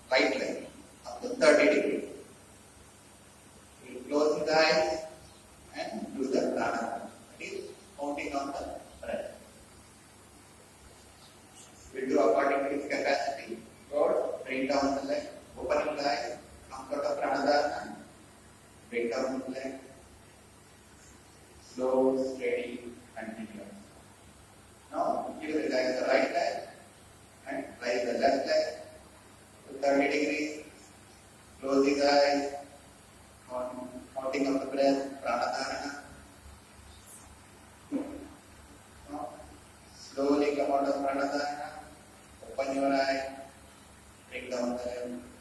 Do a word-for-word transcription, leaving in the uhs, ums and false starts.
right leg up to thirty degrees. You close the eyes and do the pranayama. That is counting on the breath. We do according to its capacity. Lord, bring down the leg, opening the eyes, come out of pranayama, bring down the leg. Slow, steady, continuous. Now, you relax the right leg and raise the left leg to thirty degrees. Close his eyes, counting of the breath, pranayama. Now, slowly come out of pranayama, open your eye, bring down the leg.